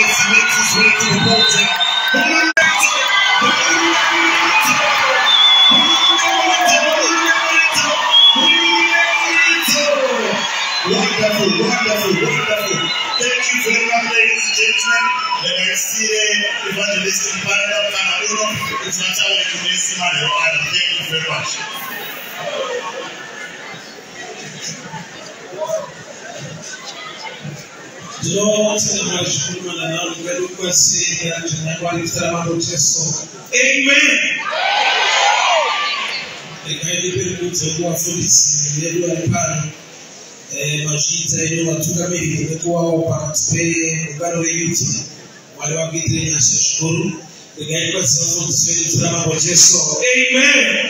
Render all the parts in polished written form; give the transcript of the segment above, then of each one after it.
makes his way to the mountain. Wonderful. Thank you very much, ladies and gentlemen. When I see the evangelistic panel, it's not how we can miss him, and thank you very much. Mashita ino watuka mimi nimekuwa participate ugano youth wale wagitri na shukuru ngai kwa sababu tunasema kwa Yesu amen.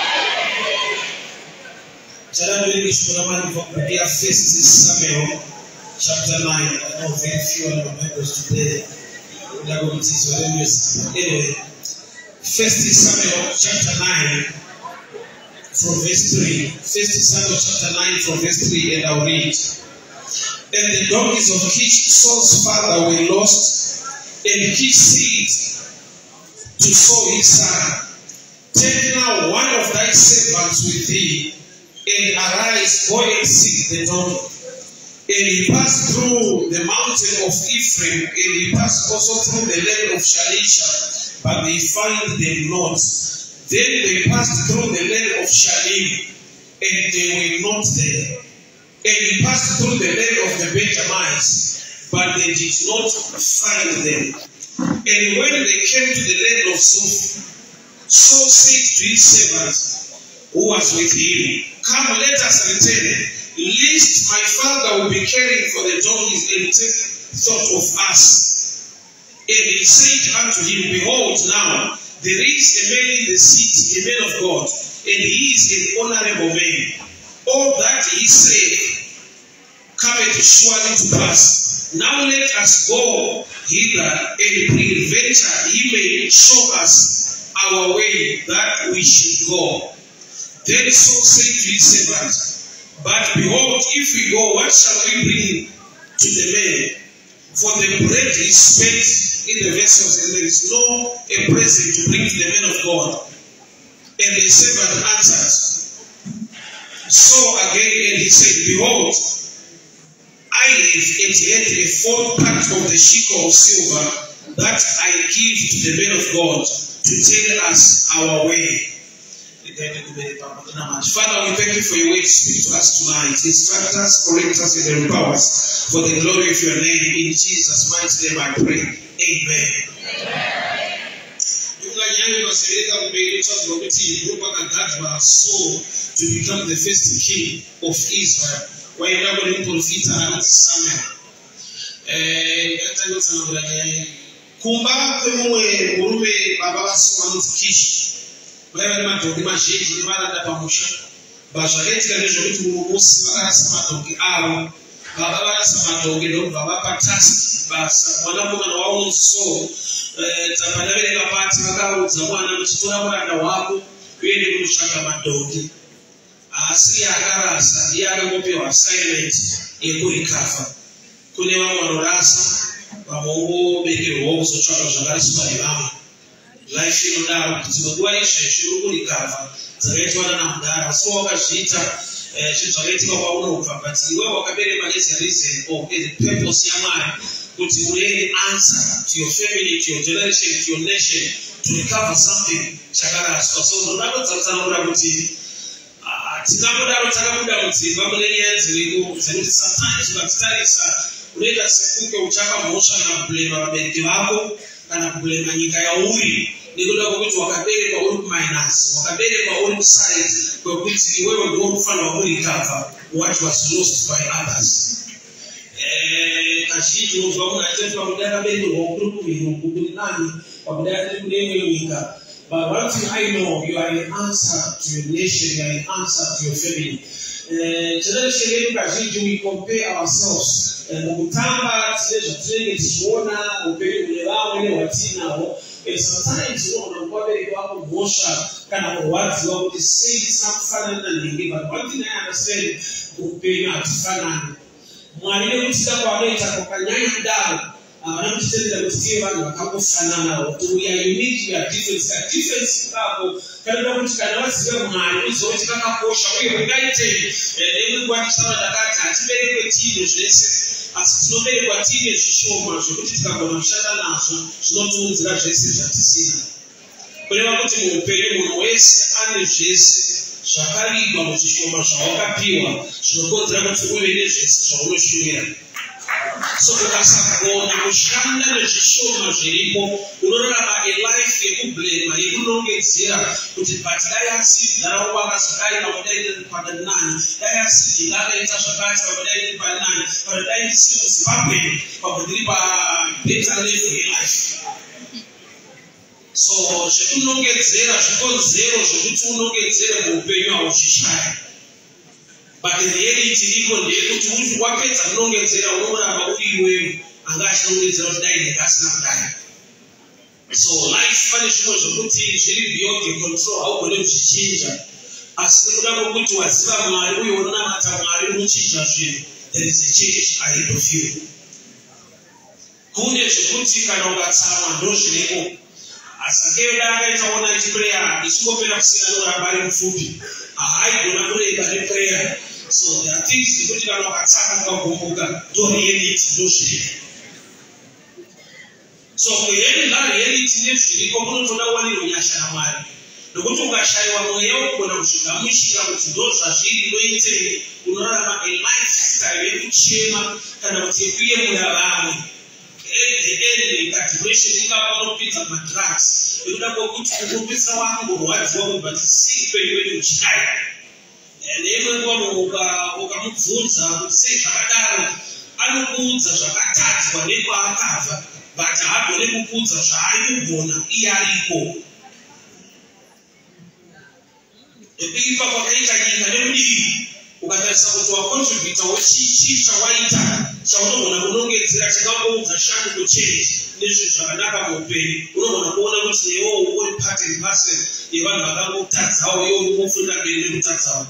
Jana nilishukuru mali kwa kupitia First Samuel chapter 9. I know very few of my members today that will be so anyway. First Samuel chapter 9 from verse 3. First Samuel chapter 9 from verse 3, and I'll read. And the donkeys of Kish, Saul's father, were lost, and Kish said to Saul his son, take now one of thy servants with thee, and arise, go and seek the donkey. And he passed through the mountain of Ephraim, and he passed also through the land of Shalisha, but they find them not. Then they passed through the land of Shalim, and they were not there. And he passed through the land of the Benjamites, but they did not find them. And when they came to the land of Zuph, Saul said to his servant who was with him, come, let us return, lest my father will be caring for the donkeys and take thought of us. And he said unto him, behold, now there is a man in the city, a man of God, and he is an honorable man. All that he said cometh surely to pass. Now let us go hither, and peradventure he may show us our way that we should go. Then Saul said to his servant, but behold, if we go, what shall we bring to the man? For the bread is spent in the vessels, and there is no a present to bring to the man of God. And the servant answered Saul again, and he said, behold, I have yet a fourth part of the shekel of silver that I give to the man of God to tell us our way. Father, we thank you for your word. Speak to us tonight. Instruct us, correct us, and empower us for the glory of your name. In Jesus' mighty name I pray. Amen. Saul to become the first king of Israel. Why you not going to profit and Samuel? Kumba kumwe urume baba Saul Kish. Wale matoki mashiji ni wala dapamusha bashageti kanisho vitu musi wala samatoki au baba wala samatoki ndo baba patasi basa mwanamuna na wao so tapana vile kapati wakao za mwana mchituna mwana wako yeye ni mshaka madogi asili akarasa yale ngope wa silent yekuri kafa kune wao wanorasa wa Mungu beke wao so chaka shangasi bali mama life you know kutibwaisha shuru likava zaretu wana na mdara so wakashita chizaleti kwa uno ukapati wewe wakabele malezi reason or the purpose ya mali kuti ule answer to your family, to your generation, to your nation to recover something chakala so ndo tsana ura kuti tikamuda tsakamuda kuti bamulenya ziliku sometimes batsitarisa uleta sikuke uchaka mosha na blame babeti wako kana blame nyika ya uri nikuda kuti wakabele kwa uri minus wakabele kwa uri side kwa kuti wewe ndio mfano wa uri cover what was lost by others kashiji unaona tena kwa mdara bele wa group ni huko nani kwa mdara ndio nyika. But one thing I know, you are an answer to your nation, you are an answer to your family. Today, we compare ourselves. Mukutamba, today, tuona upele wao ile watina wao. Sometimes you know kwamba wako mosha kana watu wao the same something na nyingine. But one thing I understand upele atifanana. Mwalimu mtaka kwa leta kwa kanyanya dawa. vanotitendera kuti tive vanhu vakangofananawo. We are unique, we are different. Difference kako kanoda kuti kana vaziva Mwari uziva kuti kakakosha uye ungaitei. Nemwe nguva ndakati hatiberekwe tiine zvese asi tinoberekwa tiine zvishoma zvokuti tikagona kushanda nazvo zvinotiunzira zvese zvatisina. Kureva kuti muupenyu munhu wese ane zvese zvakarigwa muzvishoma zvawakapiwa zvinokonzera kuti uve nezvese zvaunoshumira. So ukasagona kushanda nezvishoma zviripo unorarama elife yekublema yekunongedzera kuti but dai asiri nharaunda wakazodai pamodai padanani, dai asiri ndakaita zvakati pamodai ndiri panani, pamodai ndisiri muZimbabwe pamwe ndiri pabeta level yelife. So zvekunongedzera zvikonzero zvokuti unongedzere muupenyu hauchishaya. But the reality iko ndeyekuti wapedza kunongedzera unoramba uri iwewe anga achinongedzera kuti dai ndakasina kudai. So life pane zvimwe zvokuti zviri beyond your control haugone kuzvichinja. Asi nekuda kwokuti waziva Mwari uye unonamata Mwari unochinja zvinhu. There is a change ahead of you. Kune zvekuti kana ukatsamwa ndozviripo. Asakeda akaita ona prayer isingopera kusina noramba ari mupfupi. Haigona kureba neprayer. So there are things zvokuti kana ukatsaka ukagomboka ndoreality ndozviri. So kuenda reality nezviriko munotoda kuwanirwa nyasha naMwari. Nokuti ukashayiwa mweya wekugona kuzvigamuchira kuti ndozvazviri ndoitei unorarama a lifestyle yekuchema kana kuti yekuyemura vamwe. Depression inopinza madrugs nekuda kwokuti unopedzisira wangorwadziwa kubva tisikweni wedu uchidai. Neimwe nguva ukamubvunza kuti sei zvakadaro anokuudza zvakatadzwa nekwaakabva but haagone kukuudza zvaari kugona iye ariko. Nekuipa kwakaita nyika nekudii ukatarisa kuti wakontributawo chii chawaita chaunogona kunongedzera chingakuudza shanduko change nezvinhu zvakanaka muupenyu. Unogona kuona kuti newewo uri part and parcel yevanhu vakangotadzawo iwe uri kufunda mberi nekutadzawo.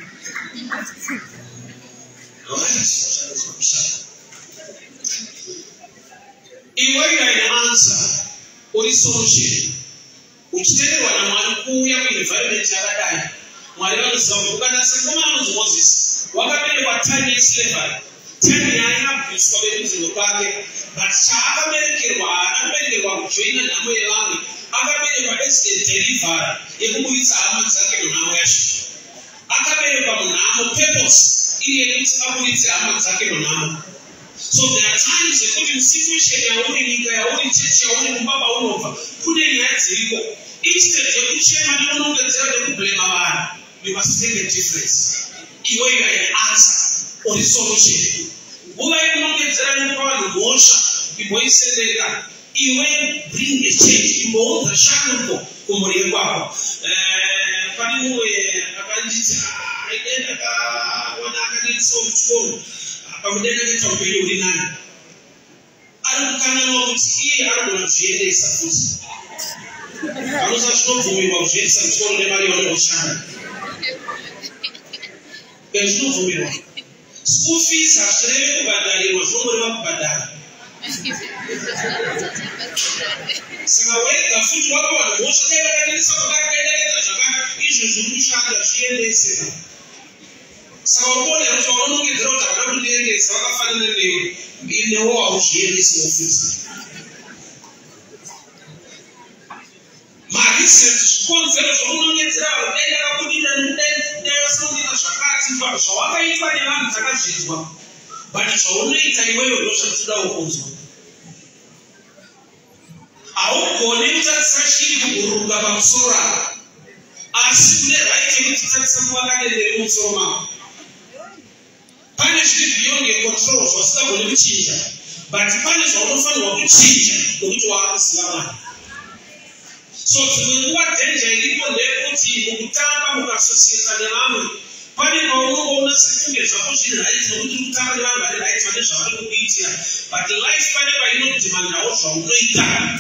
Iwe aine answer uri solution. Uchitenderwa naMwari kuuya muenvironment yakadai. Mwari vanoziva kuti ukanasa ngoma anonzi Moses wakaberekwa 10 years slavery. 10 yainabviswa berudzingo kwake but akaberekerwa kujoina nhamo yevamwe. Akaberekwa as a deliverer yekubuditsa hama dzake munhamo yacho. Akaberekwa munhamo purpose iri yekuti abuditse hama dzake munhamo. So there are times yekuti musituation yauri, nyika yauri, chechi yauri, mumba maunobva kune nyaya dziriko. Instead yekuchema nekunongedzera nekublema vanhu, we must take a difference. Iwe you are an answer or a solution. Nguva yekunongedzera nekupa vanhu mhosva imboisendeka. Iwe bring a change, imbounza shanduko kumhuri kwako. Pane mumwe akanditi akaona akadirisawo kuchikoro pamudenda neta upenyu huri nani. Ari kukanganwa kuti iye anogona kuzviendesa futi. Vanozvibvumirwa kuzviendesa kuchikoro nemari yavanongoshanda. Zvinobvumirwa. School fees hazvirevi kubhadharirwa, zvinongoreva kubhadhara. Saka wega futi wakawana mhosva dai vakaendesa vakakaendaedza zvaka izvo zviri kushanda zviendese. Saka ukaonera kuti vaunongedzera kuti havana kundiendesa vakafanana newe newo hauzviendesewo futi. Mareasons zvikonzero zvaunongedzera dai yakakudira dai vasaundira zvakati zvawakaitwa nevanhu takazvidzwa but zvaunoita iweyo ndozvatinoda kunzwa. Haugoni kutarisa shiri kugurunga pamusoro apa asi kune right yekuti tarisa muwakadendere mumusoro mako. Pane zviri beyond your control zvasingagoni kuchinja but pane zvaunofanirwa kuchinja nokuti wakuziva Mwari. So dzimwe nguva danger iripo ndeyekuti mukutamba mukasosieta nevamwe pane paunongoona sekunge zvako zviri right nokuti kutamba nevanhu vari right vane zvavari kukuitira but life pane painodhimandawo zvaunoita.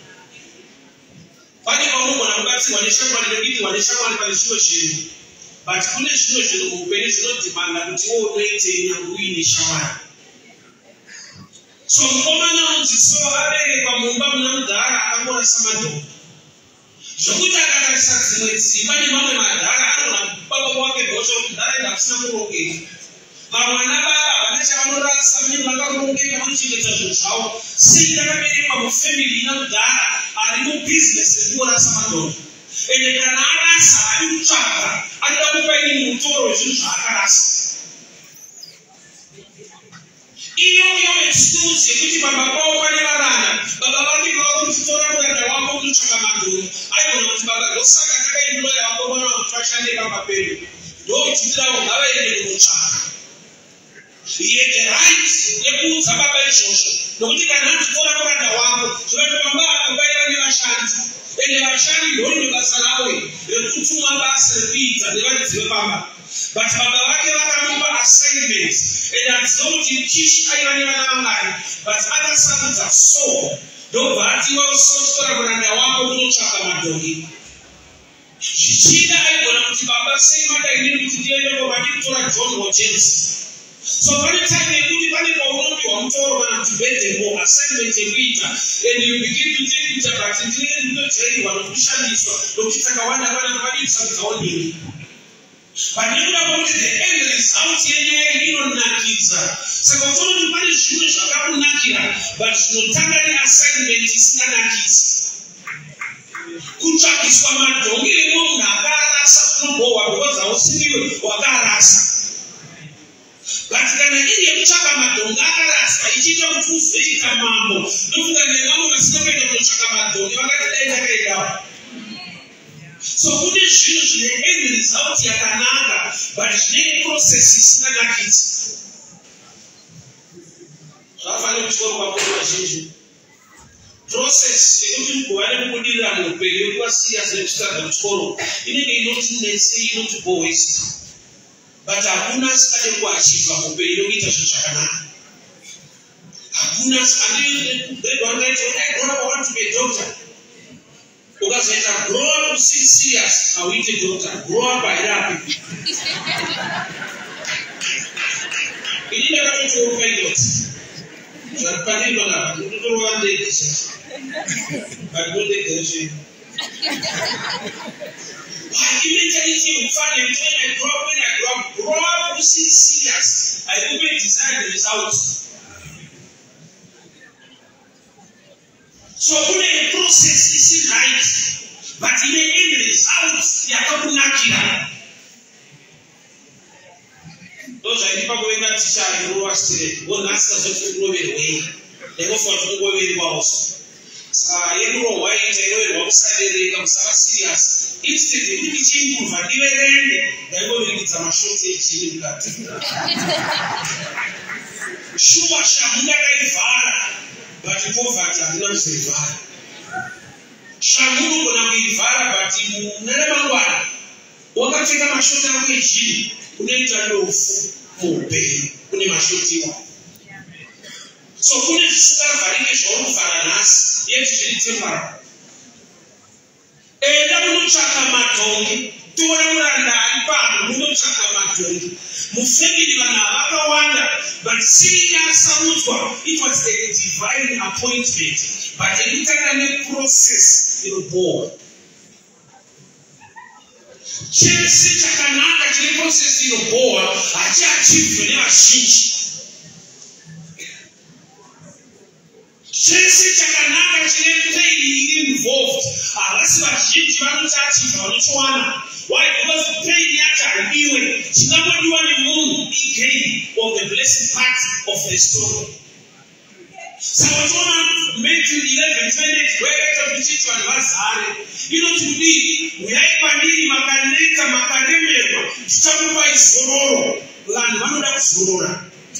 Pane paunogona kubatsirwa neshamwari nekuitirwa neshamwari pane zvimwe zvinhu but kune zvimwe zvinhu muupenyu zvinodhimanda kuti iwe unoitei nyange uine shamwari. So mukomana unziso abereka mumba muna mudhara akakora samadhongi. Zvokuti akatarisa dzimwe dzimba nemamwe madhara anogona baba wake bhosho kuti nharaunda kusina kurongeka. Vamwana baba vane chavanorasa miri vakarongeka vanochengeta zvinhu zvavo. Sei ndakaberekwa mufemili ina mudhara ari mubhizinesi rekurasa madhongi. Ende kana arasa ari kutsvaga anoda kupa ini mutoro wezvinhu zvaakarasa. Iyoyo excuse yekuti baba vavo vane varanda, baba vake vava kutora muranda wavo kunotsvaga madhongi. Aigona kuti baba ndosaka takaimboya vangobona kuti vashande baba pedu. Ndokuchitirawo ngavaende kunotsvaga. He had the right yekuudza baba izvozvo. Nokuti kana anditora muranda wako, zvinoti baba akabaira nevashandi. Ende vashandi ndiro basa ravo rekutuma basa rekuita nevaridzi vebaba. But baba vake vakamupa assignment. Ende aziva kuti Kishi aiva nevana vangani. But akasarudza Saul. Ndobva ati wausotora muranda wako kunotsvaga madhongi. Zvichida aigona kuti baba sei madainini kuti ndiende kova ndikutora John James. So pane time yekuti pane paunopiwa mutoro kana kuti bedemo assignment yekuita, and you begin to think kuti ndinenge ndinojairwa nokushandiswa nokuti takawanda vana vadikushandiswawo ndini. But nekuda kwokuti the end result yenyaya inonakidza. Saka utoona kuti pane zvimwe zvakakunakira but zvinotanga neassignment isinganakidzi. Kutsvagiswa madhongi rimwe munhu akarasa kunobohwa because hausiwiwe wakarasa. But kana iri yekutsvaga madhongi akaraswa ichiita kuti uzoita mambo, ndofunga nevamwe vasina kuenda kunotsvaga madhongi vakati dai takaendawo. So kune zvinhu zvine end result yakanaka but zvine process isinganakidzi. Zvakafanira kutyoro kwakona vazhinji. Process yekuti mugova nekubudirira muupenyu yekuva serious nekutadza kutyoro inenge inotinetsei, inotibohwesa. But hakuna asikade kuachivha muupenyu nekuita zvinhu zvakanaka. Hakuna wangaita kuti I grow up, I want to be a doctor. Ukazoita grow up usiri serious hauite doctor. Grow up hairapi. Ini ndakatotiwo pilot. Zvaripanirwa napa ndotorova ndege sasa. But don't take the shame. Mentality of family, when I grow up, serious. I always design the result. So when the process is right, but in the end result, you have to knock those are people going to teach you what to one answer to go away. They go for to go away also. You know why they go outside they come serious. Instead, they will change move and they go with some shortage in that. Sure, Shamuna Vara, but the poverty are not Vara. Shamunu gonna be Vara, but in never one. What I take a short away, she couldn't know for pay, only my shorty. So, couldn't start variation of Varanas, yet she didn't matter. Enda munotsvaga madhongi, tora muranda ari pano munotsvaga madhongi. Mufemili vanhu vakawanda, but sei yasarudzwa, it was a divine appointment, but ekutanga neprocess inobohwa. Chese chakanaka chine process inobohwa hachiachivhwe nevazhinji. Chese chakanaka chine pain iri involved havasi vazhinji vanotatiza vanochiwana. Why? Because pain yacho haidiwe. Chinangodiwa nemunhu igain of the blessed part of the story. Saka tiona Matthew 11:28 wakaita kuti vanhu vazare. Inoti kudii? Uyai kwandiri makaneta makaremerwa, ndichakupai zororo. Vanhu vanoda kuzorora.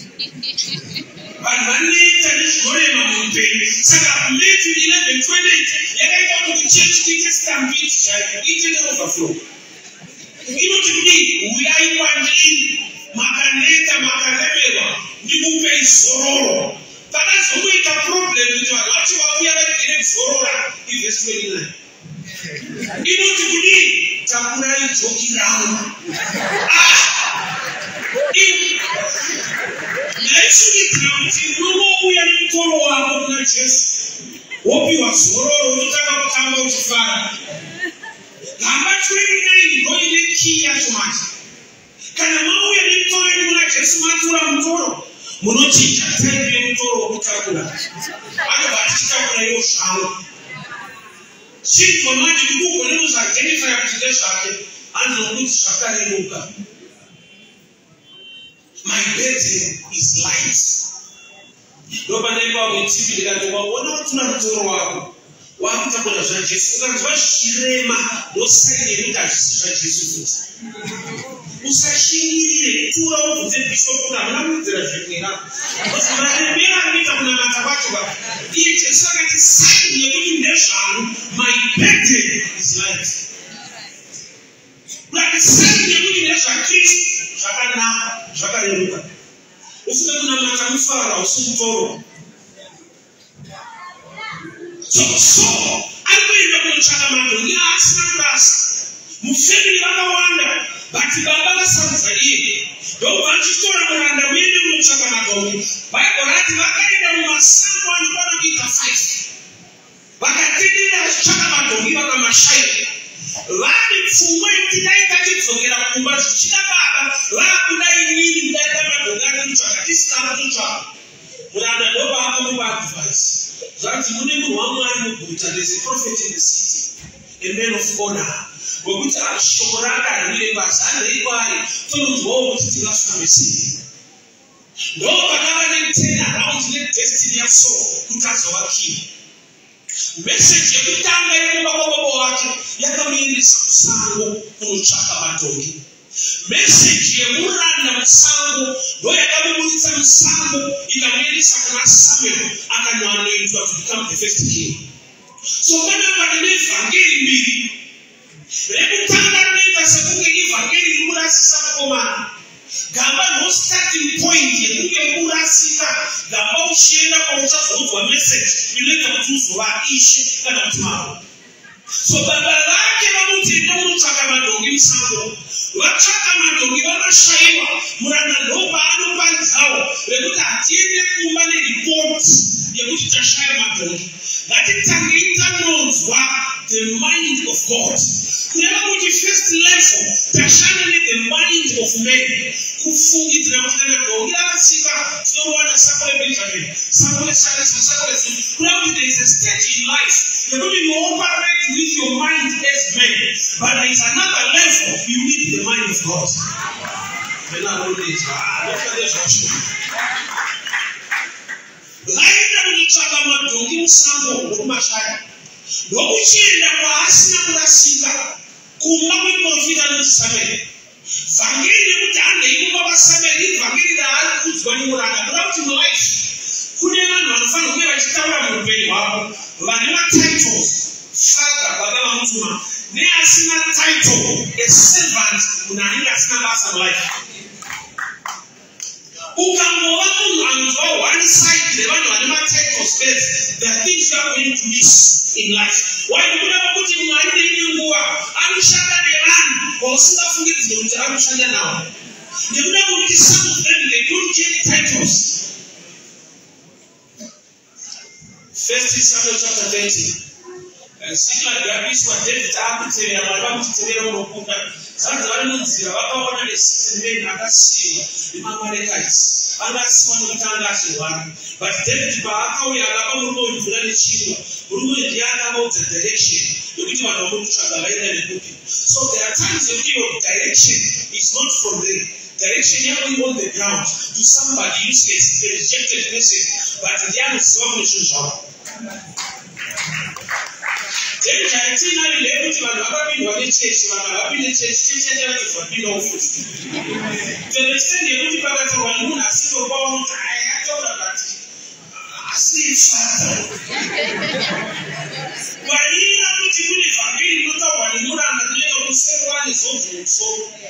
Vanhu vaneta nezvinorema muupenyu. Saka Matthew 11:28 yakaita kuti chechi kuite stampede chaiyo, iite neoverflow. Inoti kudii? Uyai kwandiri makaneta makaremerwa, ndikupei zororo. Pakazokuita problem kuti vanhu vacho vauya vagere kuzorora. Ivhesi 29. Inoti kudii? Takurai joki rangu. Naishughulika mtindo ya mtoro wako na Yesu. Wopi wa sororo unataka kutamba uchifara. Kama tueni ndio ile kia tumaji. Kana mau ya mtoro ni na Yesu matura mtoro. Monochicha tende mtoro utakula. Ana batisha kwa hiyo shao. Si kwa maji ndugu kwa neno za Jennifer ya kutendesha yake. Anzo kushaka ni Luka. My burden is light. Nobody ever will see that you are one of the wako. Wako takwenda za Yesu. Kwa shirema usaidia nitashika Yesu. Usashingire tura uvuze bishop na mnamutera shingina. Usibane bila nita kuna matabacho ba. Diye saka kisaidia kujindesha my burden is light. Like saidia kujindesha Kristo. Shaka Luka. Usiwe kuna matamfara usumtoro. So alikuwa kuchaka mambo ya asina klasa. Mufeli wakawanda bati baba samzalie. Ndio wanjistora mranda wende kuchaka mambo. Baiko rati wakaenda masango alikuwa anapita 5. Wakatendea chaka mambo kama mashairi. Wadi mfungwe mtidai kakitokera kumbaji china baba wala kudai nini mdada madogani mchakatisi kama tucha mwana doba hapa mwa advice zanti munemu wa mwari mkuita there's a prophet in the city a man of honor wakuta shokoraka nile basi anda ikwari tono mwo mtiti lasu mesini ndo bakawa ni tena around the destiny ya so kutazo wakini message ya kutanga ya mbako wake yakamiri sango kunuchaka matongi message ya muranda msango ndo yakamulitsa msango ikamiri sakana Samuel akanwanoitwa to become the first king. So when I evangeli mbili rekutanga nita sabuke evangeli murasi sakoma gamba no starting point ya kuke murasika gamba ushienda kwa uchafu wa message ileta mtuzo wa ishi kana mtumao. So baba lake wamutinda mchaka madongi msango wachaka madongi wanashaiwa murana loba anu panzao rekuta atiende kumbane report ya kutitashaya madongi that itangita nozwa the mind of God. Kunema kuti first level tashana ni the mind of men kufungi tunakutana madongi akasika tunawana sakole Benjamin sakole sakole kuna there is a stage in life you operate with your mind as men, but there is another level you need the mind of God. Then I know this. Laida unichaka madongi msango kumashaya. Dokuchenda kwa asina kurasika. Kumbawe profita nusamele. Vangeli mutande ikumba basameli vangeli da alkuzwa ni murada. Throughout your life, kunena wanafanya kwa wachitawa mbele wako. Wanema titles. Father, Baba Mutuma. Ne asina title, a servant, unahinga asina basa life. Ukambo watu anzo one side, the one wanema title space, the things you are going to miss in life. Why do you never put in your hand in your work? Anushanda the land, or stuff with you, Anushanda now. You never meet some of them, they don't change titles. 1 Samuel chapter 20. Sila grabis wa David akutere amaba mutitera urukuka sanza bari munzira bakabona lesitene akasiwa imamarekaisi angasiwa n'utangaje wani but David baakawe alaba mu mvura n'ikirwa urumwe ndiyaga about the direction yokuti bano bamuchaga baina n'ekupi. So there are times you give direction is not from there. Direction you on the ground to somebody useless, a rejected person, but the young swam is then China level to an Arabic one church, one Arabic church, for below 50. To understand the beauty part of one moon, I see a bomb, I had told her that. I see father. Why you not to do it? I really look up one moon and the name of the same one is over. So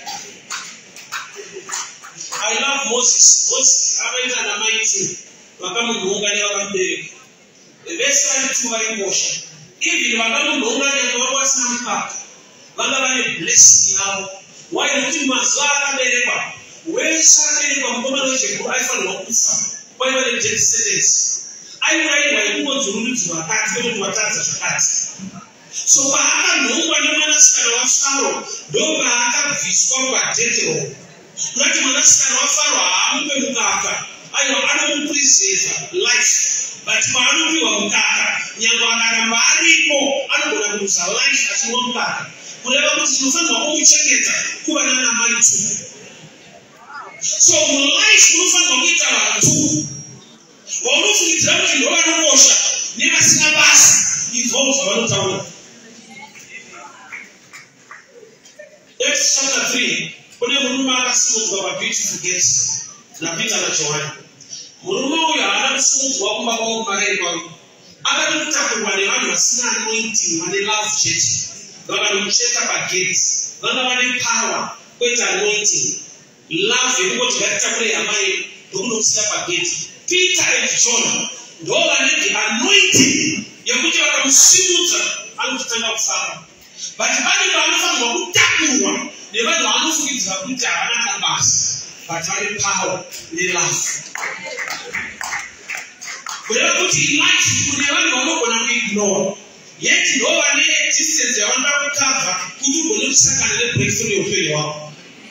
I love Moses. Moses, I went on a mighty. Wakamu Mungania one day. The best time to my emotion. Even Wakamu Mungania was some part. Wakamu blessing now. Why don't you Mazara Bereba? wesane pamukomana cheko aifanirwa kufa kwaiva nedeath sentence airairwa yekungodzurudzi wakati kwekuti watadza zvakati. So paakanhongwa nemwanasikana waFaro ndopaakabviswa padeath row. Kunati mwanasikana waFaro haamupe mukaka, aiwa anomupreserva life, but paanopiwa mukaka nyangwe akaramba aripo anogona kuruza life achinwa mukaka, kureva kuti tinofanirwa kumuchengeta kuva nana mai tu. So life unofanirwa kuita vantu vaunofungidzira kuti ndo vanokosha nevasina basa, izvozvo zvavanotaura. Acts chapter 3, kune murume akasimudzwa pabeautiful gate naPeter naJohani. Murume uyu haana kusimudzwa kumba kwavo kumareri kwavo, akati kutakurwa nevanhu vasina anointing, vane love chete, vakanomucheka pagate, vanga vane power kwete anointing, love yekungoti ngatitakure hama yedu ndokunomusiya pagate. Peter and John ndo vane the anointing yekuti vakamusimudza anototanga kufara. But pane panofanirwa kutakurwa nevanhu vanofungidzira kuti havana basa, but vane power nelove. Kureva kuti life kune vanhu vanogona kuignore, yet ndo vane distance yavanoda kukavha kuti ugone kusangana nebreakthrough yeupenyu hwavo.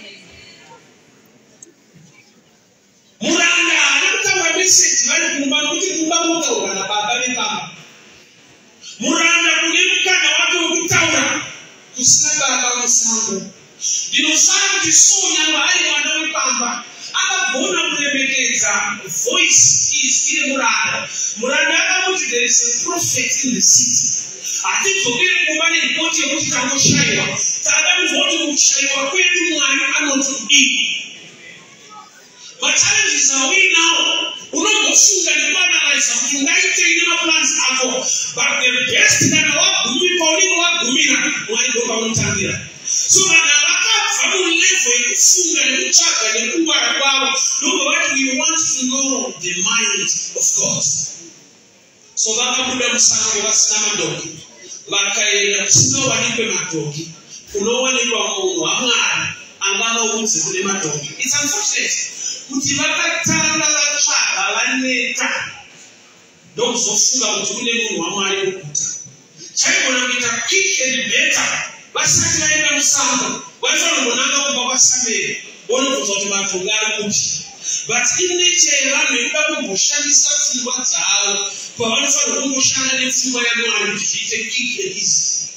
Muranda haana kutaura message vari kumba nokuti kumba munotaurwa nababa vepamba. Muranda kune mukana wake wokutaura kusina baba musango. Ndinofara kuti nyangwe ari mwana wepamba akagona kuremekedza voice iri muranda. Muranda akamuti there is a prophet in the city. Hatidzokere kumba neripoti yekuti tangoshayiwa, tada kuzoti mukushayiwa kwedu Mwari anotidii. But challenges are we now. Unombofunga nekuanalyze kuti ungaitei nemaplans ako, but the best kana wagumi paunenge wagumira Mwari ndo paunotambira. So vanhu vakabva mulevel yekufunga nekutsvaga nekungwara kwavo ndobva vati we want to know the mind of God. So vakabuda musango vasina madhoki, vakaenda kusinowanikwe madhoki kunowanikwa munhu waMwari angavaudze kune madhoki. It's unfortunate kuti vakatanga vatsvaga vaneta ndokuzofunga kuti kune munhu waMwari muguta. Chaigona kuita quick and better vasati vaenda musango, vaifanira kunanga kumba kwaSamueri vonobvunza kuti madhoki ari kupi. But in nature yevanhu inoda kumboshandisa pfungwa dzavo pavanofanira kungoshanda nepfungwa yaMwari kuti zviite quick and easy.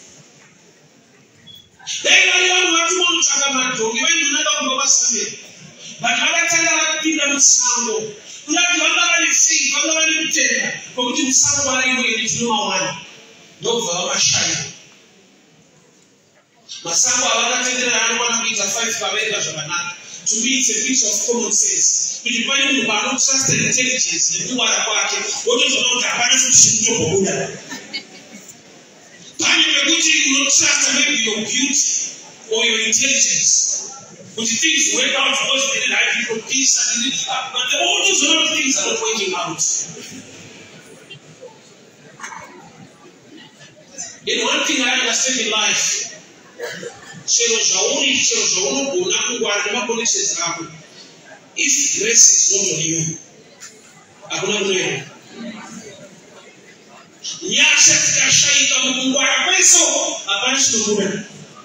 Dai vari vanhu vati vanotsvaga madhoki vainonanga kumba kwaSamueri, but vakatanga vapinda musango kudati vanga vane faith, vanga vane kutenda kwekuti musango variweri tinomawana, ndobva vamashaya. Masango avakatenderera anokwana kuita 5 pavega zvakanaka. To me it's a piece of common sense. Kuti pane munhu paanotrust intelligence nekungwara kwake wotozoona kuti hapana futi chinotombobuda. Pane pekuti unotrust maybe your beauty or your intelligence, kuti things work out because they didn't have people peace and but all those other things are not working out. In one thing I understand in life, chero zvauri, chero zvaunogona kungwara nemaconditions ako, if grace is not on you, hakuna kunoenda. Nyasha tikashaika mukungwara kweso, hapana chinobuda.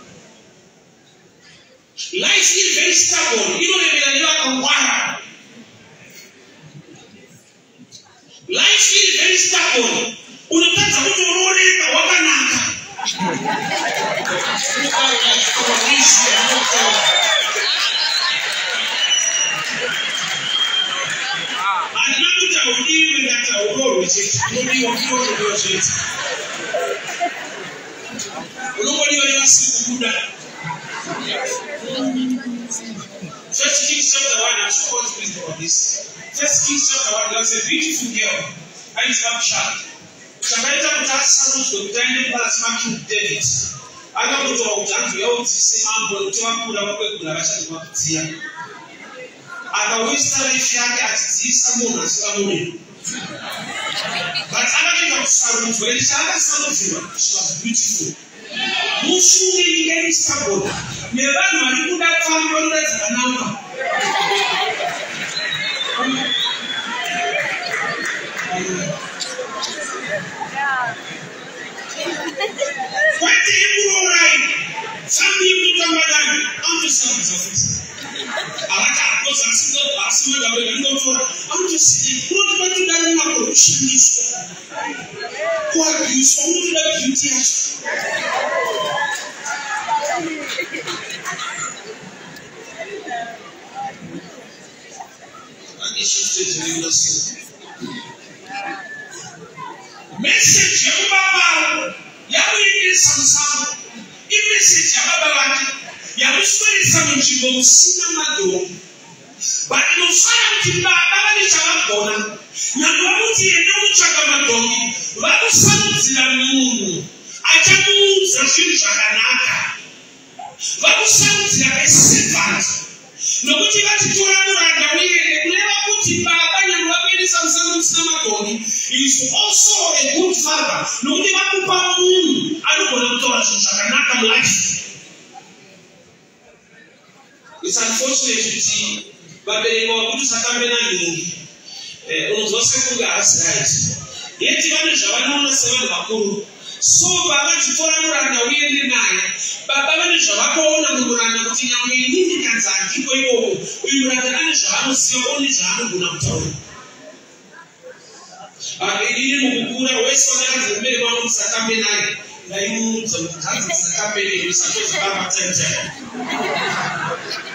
Life is very stubborn. Inorevera nevakangwara. Life is very stubborn. Unotadza kuti unooneka wakanaka. Handina kuti haudiwi ngati haurohwe chete. Unodiwa kurohwa chete. Unongodiwa nevasiri kubuda. First Kings chapter 1, I'm so pleased about this. First Kings chapter 1, there's a beautiful girl. I used to have a child. Chakaita kuti asarudzwe kuti aende kupalasi making David. Akamutora kuti antu yaudzise mambo kuti vakura vakwegura vachati vakudziya. Akawista life yake achidziisa munhu asingamuoni. But akaenda kusarudzwa, ichi chaakasarudzirwa, she was beautiful. Mufunge nyika iri stubborn. Never money put that family as a number. What do you right? Some people come back I'm just I'm just what you done now? What you saw the beauty. Message Baba Yawi Samsam. Message Baba Yawi Samsam Sinamado. But no fire to Baba Chabona. Namuti and no Chagamadoni. Babu Sams in the moon. I can move the finish Aganaka. Babu Sams like a servant. Nobody got to run away and never put him back and Rabbi Samsam Sinamagoni. He is also a good father. Nobody got to pound. I don't want to talk to Aganaka life. It's unfortunate to see, but they were good Sakamena. Also, right. Yet, you want to 7 Bakuru. So, Baba to run away in the night. Baba and Shabako and the Rana, but in a Indians and keep away. We were at the Anisha, see only Janu Gunapto. I didn't move West on the middle of Sakamena. They moved some Sakamena with such a Baba Center.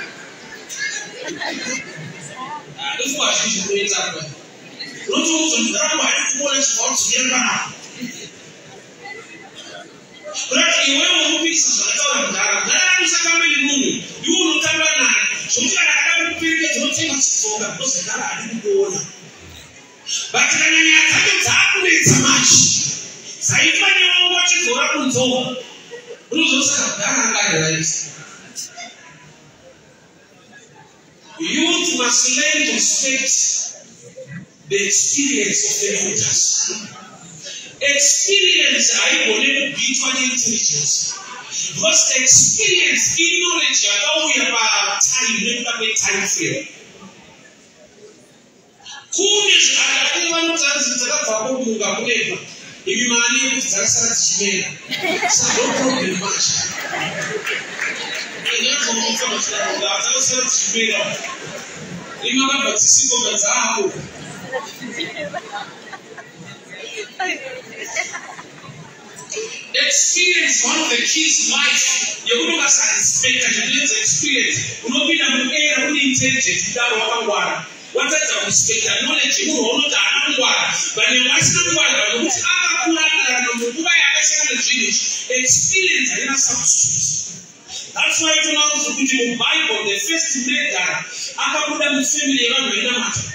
This was usually made up. Not also the right words for together. But you will pieces of the that is a family movie. You will not have a so you have a period of nothing for the person that I didn't go on. But then I have to so much. So if I know what you go up and so, Bruce that youth must learn to respect the experience of the elders. Experience, I believe, mutual intelligence. Because experience in knowledge, you know, we have time, never make time frame. Foolish, I don't want to talk about Mugabe. If you manage to answer the so no problem much. I don't know how much that was made up. Remember, but simple as experience one of the keys in life. You will not expect that you experience. You will not be able to intelligence without one. What is our respect and knowledge? You will not have one. But you must not one. Which other experience and not substitute. That's why you know to put in the Bible, the first maker, after put them family around the matter.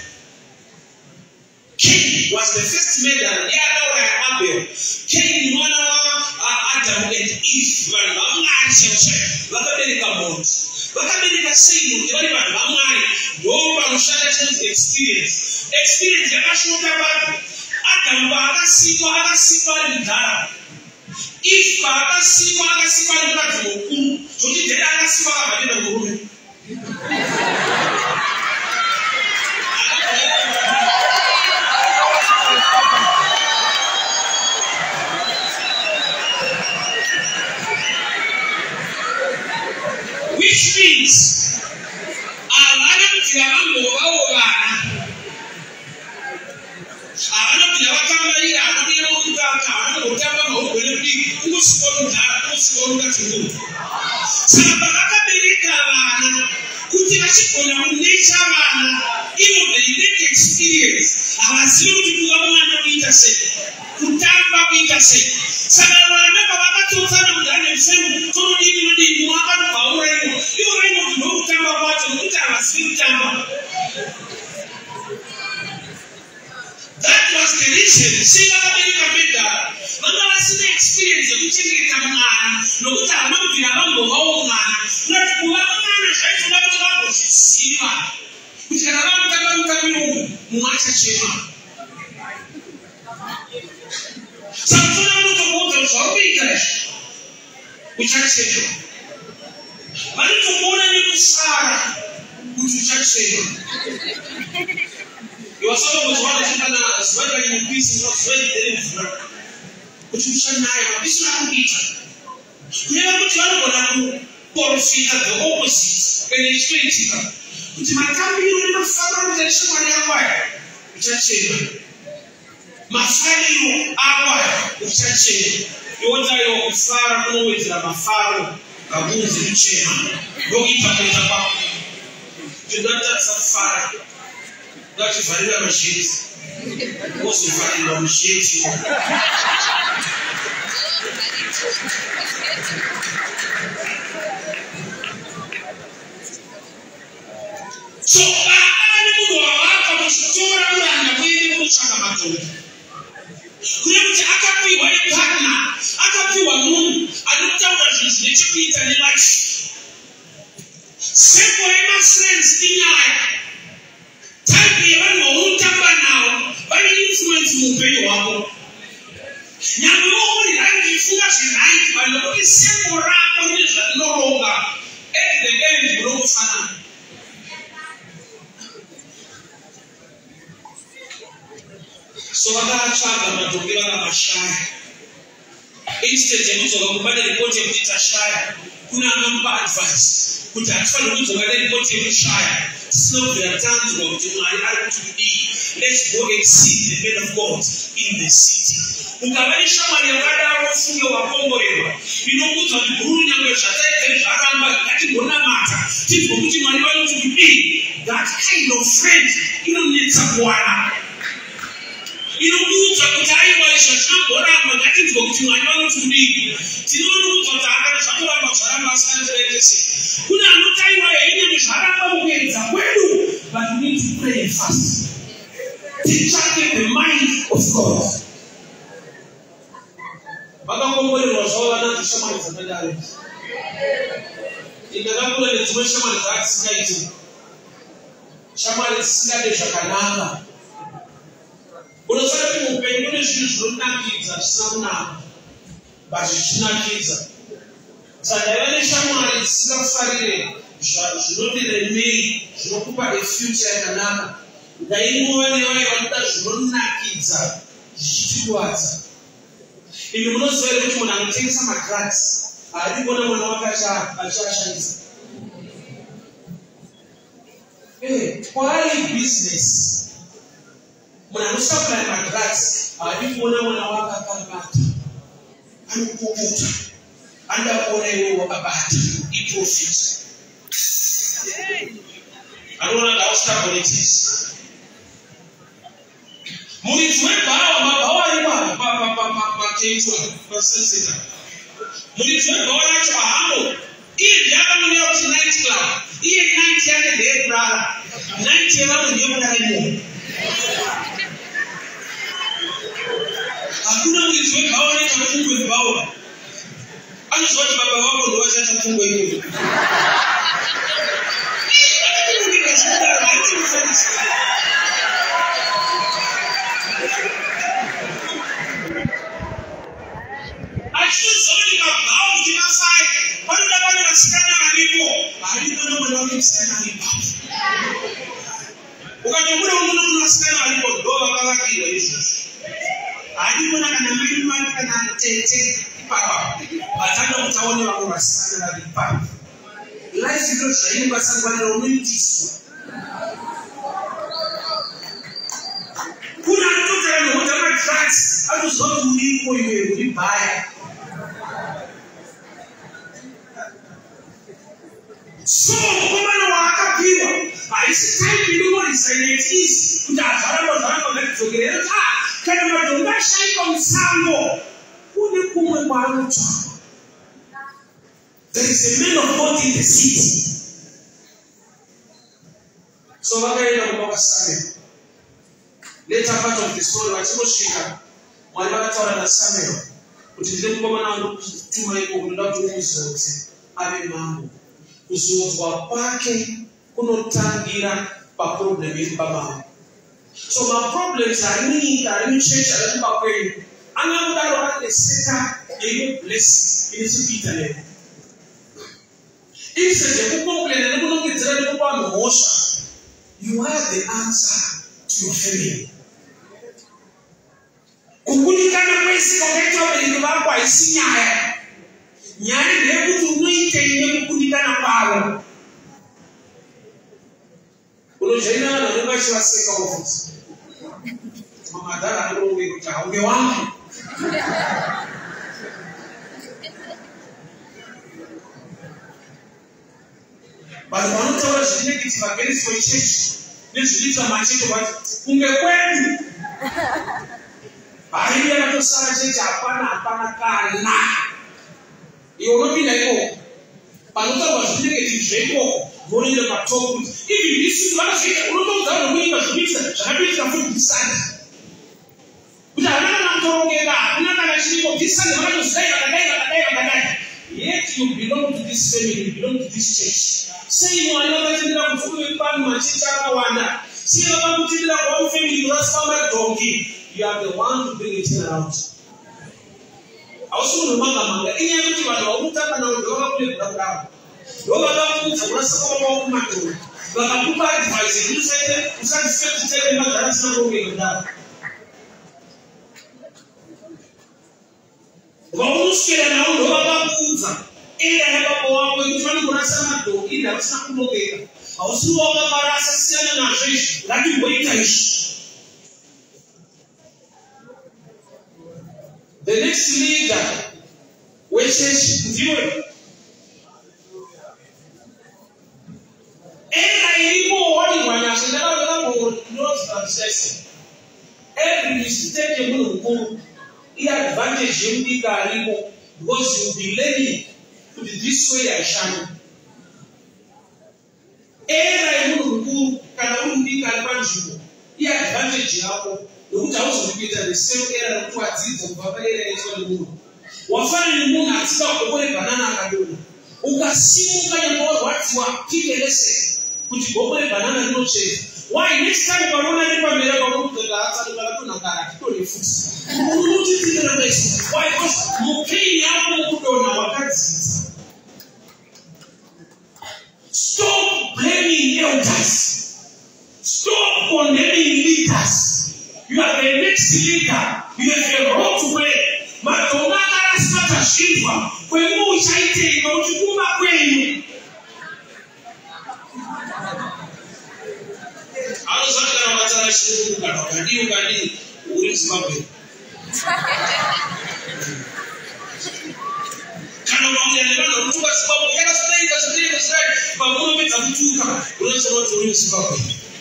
Cain was the first maker, the other were Abel. Cain, one of Adam and Eve, were long answers. What a medical mode. What a medical saying, the only one, no one shall experience. Experience, the national about Adam, Baga, Sipa, and Dara. If Baga, Sipa, and Dara, so did the other Sipa, and the woman. Which means, I want to that was the reason. See what America made that. But I see the experience of which they come on. No, but I'm not the Alambo home man. Not whoever man is trying to love the Lord was Siva. Which are around the Muacha. Some of the waters are big. Which I said. Vanitokuona nekufara kuti uchachema. Iwasaba kuti vanotokana zuva ranyepisi zuva rideremvura kuti uchanaya mabisi akuita. Kuneva kuti vanogona kuprofita the opposite when ichitoitika kuti matambiro nemafaro anotarisha Mwari akwaya uchachema. Mafariro akwaya uchachema. Iwotaiwa kufara kunowedzera mafaro kabunzi kuchema. Ndokuita kuita kwako. Tunataka kufara. Ngachivarira masheti. Wozovarira masheti. So, ani munhu wavapa muchitora kuranda kuende kunotsvaka matombo. Kune kuti akapiwa nepartner, akapiwa munhu anotaura zvinhu zvine chekuita nelife. Seko yemafriends inyaya. Type yevanhu vaunotamba navo vane influence muupenyu hwako. Nyamwewo uri rangi ifunga zvirangi vanhu kuti seko rako rine zvarinolonga. At the end munofanana. So vakatsvaga madhongi vakamashaya. Instead yekudzoka kumba neripoti yekuti tashaya, kuna akamupa advice kuti hatifanira kudzoka neripoti yekushaya tisina kubvira tanzwa kuti Mwari ari kuti kudii. Let's go and see the man of God in the city. Ukava neshamwari yakadaro ufunge wakomborerwa. Inokudzwa kuti guru nyangwe zvataita zvaramba ngatingonamata tinzwa kuti Mwari vanoti kudii. That kind of friend inonetsa kuwana. Inokuudza kuti aiwa izvo zvinogoramba ngatinzwa kuti Mwari vanoti kudii. Tinokuudza kuti zvanoramba zvaramba asingatirengese. Kuna anotaiwa henye zvaramba mukuedza kwedu, but we need to pray fast. Titsvake the mind of God. Vakakomborerwa zvavo vanadzo shamwari dzakadaro. Ndakakura nedzimwe shamwari dzatisingaiti. Shamwari dzisingade zvakanaka. Unosaka kuti muupenyu mune zvinhu zvinonakidza zvisina kunaka, but zvichinakidza. Saka ndaiva neshamwari dzisingafarire zvinotiremei, zvinokupa a future yakanaka. Ndaingova nevaiva kuda zvinonakidza zvichitikuwadza. Imi munoziva here kuti munhu anotengesa madrugs haadi kuona mwana wake achiashandisa. Kwaari business. Munhu anosaplai madrugs haadi kuona mwana wake akabata. Anokukuta. Anoda kuona iwe wakabata. Iprofit. Anoona ndausita politics. Muridzi webhawa, mabhawa ari pakeitwa pasensita. Muridzi webhawa racho hambo. Iye ndakamira kuti night club. Iye night yake ndeyekurara. Night yevamwe ndeyekurara imomo. Hakuna muridzi webhawa unoita mufungwe webhawa. Anoziva kuti baba vako ndo vachaita mufungwe imomo. Akatimurira zvinodaro hatimufundisa. Achizoti mabhawa kuti mafai, vanoda vana vasikana varipo. Haripo nomwana wake musikana aripo. Ukatomura unoona munhu vasikana varipo ndo vakavakirwa izvozvo. Hadikona kana mai vake kana tete ipapa. Vatanga kuti aone vamwe vasikana vari ipapo. Life ndo zvainobasangwanira unoitiswa. Kuna anototara nokuta madrugs atoziva kuti uripo iwe uri bhaya. So mukomana waakapiwa haisi time inoresignateisi kuti azvaramba ngatizokerera. Kana madhongi ashaika musango kune kumwe kwaanotsvaka. There is a man of God in the city. So vakaenda kumba kwaSamuel. Later part of the story vachinosvika Mwari vakataura naSamuel kuti ndine mukomana wanokutuma iko kunoda kuti umuzodze ave mambo. Kuzodzwa kwake kunotangira paproblem iri pamambo. So maproblems ari munyika, ari muchechi, ari kumba kwenyu angangodaro ari the setup yeimwe blessing ine chekuita newe. You have the answer to your family. Kukulikana kwesi koketo bendo bakwa isinya nyani nekuti unoitenge kukulikana kwawo unojaina na nobashwa seka ofuti mama dala ndowe kuti haunge wangu bali wanotaura zvinegative against your church nezvinoitwa macheto bati kunge kwedu Bahaya natosara cheche hapana kana. Iwo unopinda ikoko. Panotaurwa zvinegative zveikoko, vonoenda patop. Even this vanozviita unotoudza unomuimba zvinoita zvakatoitika futi bhisani. Kuti havana namutorongeka, hakuna kana chiriko bhisani vakatozidai vakadai. Yet you belong to this family, you belong to this church. Sei mwari vakatendera kuti uve pano machechi akawanda. Sei vakakutendera kuva mufamily kurasika madhongi. You are the one to bring it around. Also, manga. Ini yang kita bawa muka karena orang boleh berapa. Orang orang pun sebenarnya sekolah mau makan. Bahkan buka advice itu saya usah disebut saya memang dalam sebuah kehidupan. Kalau sekiranya orang orang pun era hapa kwa itu fani kurasa mato ili harus nak kumogeka. Also, orang merasa siapa nak sih, lagi boleh kaish. The next leader, which is viewing. Every mistake you will go, the advantage you will be because you will be learning to be this way I shine. Every you will go, can be advantage. The advantage you have. Utaweza kupita the same era mtu aziza mbaba ile hizo ni Mungu. Wafanye ni Mungu atika kukole banana akadola. Ukasimu kanya kwa watu wa kikelese. Kuti kukole banana no chase. Why next time unaona ni pamela kwa Mungu ndio hata ndio kara kito ni fusi. Unuti tena basi. Why because mukini hapo kudona wakati. Stop blaming elders. Stop condemning leaders. You are the next leader. You have a role to play. Matonga sata shiva. Kwemu uchaite na uchukuma kwenu. Alo sasa na matara shivu kadi uri Zimbabwe. Kana wangea ndio mtu wa Zimbabwe kana sasa pamoja pita mtuka. Unasema watu uri Zimbabwe.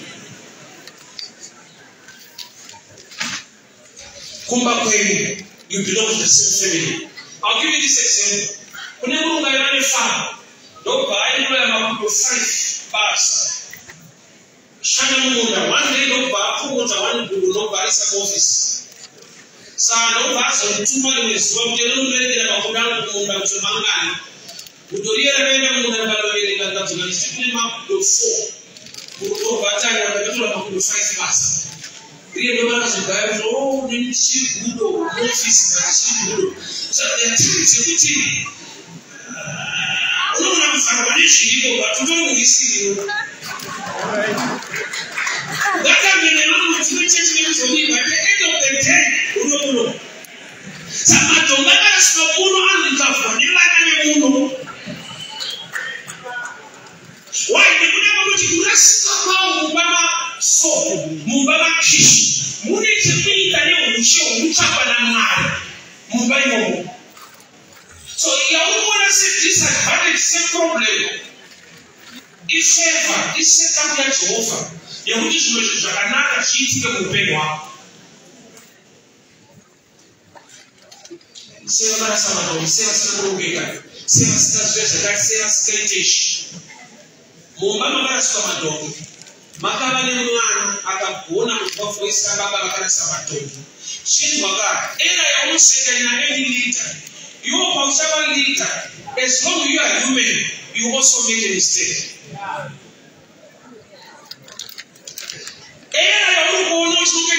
Kumba kwenu, you belong to the same family. I'll give you this example. Kuna munga yale farm. Dopa ayo ya mabuko 5 bars. Shana munga one day dopa afunga one buku dopa isa office. Sa dopa so mtuma ni swa mjelo mbele ya mabuka munga mtumangani. Utoria renda munga balo ile kanta tunalisipili mabuko 4. Buku batani wanatoa mabuko 5 bars. Ele não vai ajudar, oh, nem seguro, não fiz seguro. Sabe, é tipo, não vai fazer mais seguro, mas tu não vai seguro. Daqui menino não te deixa de ver mas é não tem tempo, não. Sabe, tu não vai se preocupar com nada, não vai nem uno. Why? Não te curase com o baba so, mubaba kishi. Muni chipita leo mchapa na mara. Mubayo. So you want to say disadvantage same problem. It's favor, it's set up ya Jehovah. Yahudi tumechokanana chiti kwa upendo wako. Sema mara sana ndio sema sana kuongea. Sema sita skate. Mumbama mara sita madogo. Makaba ni mwana akakuona mkofu isa baba bakana sabatoni. Shit waka era ya useka ina any leader. You are a leader. As long as you are human, you also make a mistake. Era ya uko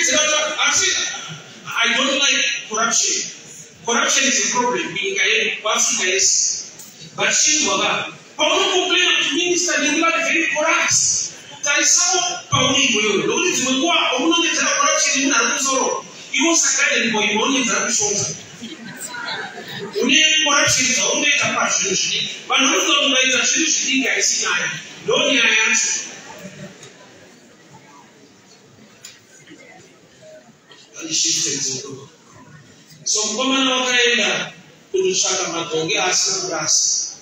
I don't like corruption. Corruption is a problem. But shit waka Paulo complain of minister they are very corrupt. There is some Paulo will look at the war or not the corruption in Arusoro. You was a guy and boy only the shorter. Only corruption is only a passion, but not like the shitty guys. Don't I answer? So kama na wakaenda kudushaka matonge asa brasa